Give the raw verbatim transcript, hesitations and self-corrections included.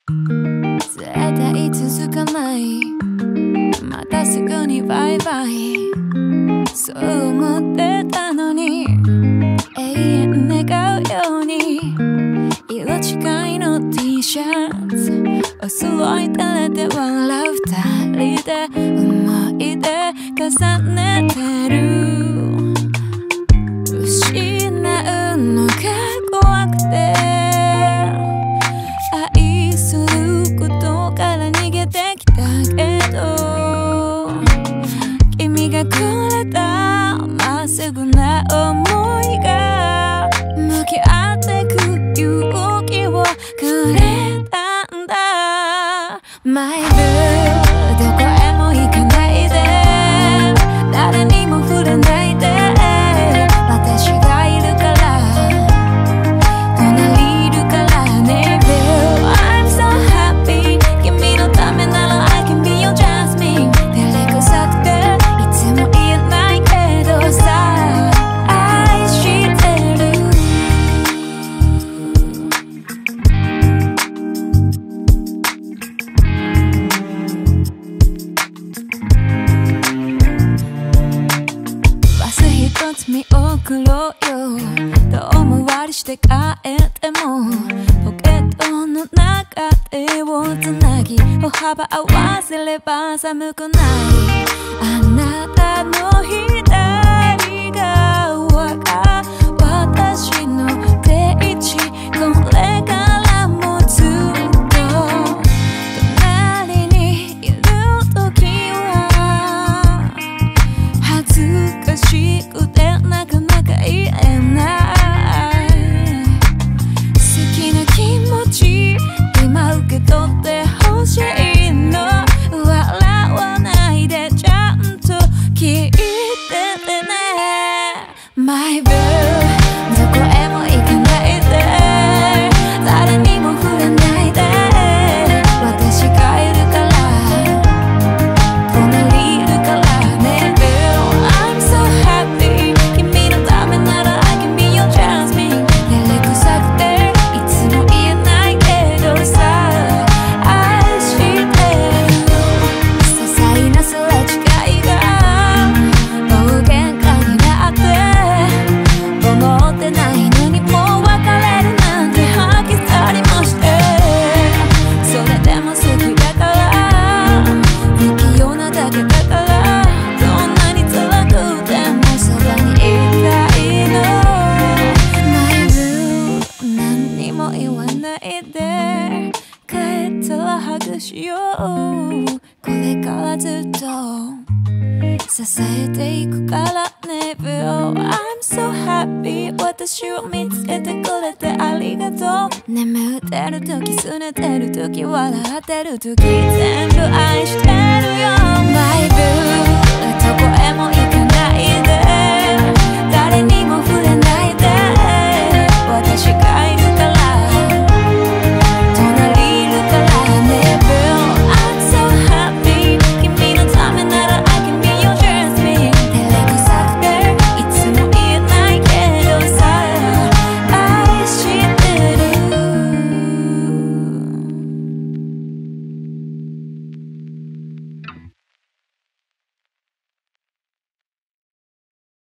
絶対続かない、またすぐにバイバイ、そう思ってたのに、永遠願うように色違いの T シャツお揃い垂れて笑う二人で思い出重ねてる、失うのが怖くて愛することから逃げてきたけど、君がくれたまっすぐな想いが向き合ってく勇気をくれたんだ。 My boo どこへも行かないで、誰にも触れないで、私がいるから隣いるからね Boo I'm so happy 君のためなら I can be your Jasmine 照れくさくていつも言えないけどさ愛してる。バス一つ見送ろうよ、遠回りして帰ってもポケットの中手をつなぎ歩幅合わせれば寒くない、あなたの左側が私の定位置、これからもずっと隣にいる時は恥ずかしくてなかなか言えない、好きな気持ち今受け取ってほしいの、笑わないでちゃんと聞いててね My boo どこへも行かないで、誰にも触れないで、私がいるから隣いるからね Boo I'm so happy 君のためなら I can be your Jasmine 照れくさくていつも言えないけどさ愛してる、些細なすれ違いが大喧嘩になって思ってないのにもう別れるなんて吐き去りもして、それでも好きだから不器用なだけだから、どんなに辛くてもそばにいたいの My boo 何にも言わないで、帰ったらハグしよう、これからずっと支えていくからね Boo I'm so happy 私を見つけてくれてありがとう、眠ってる時拗ねてる時笑ってる時全部愛してるよ My boo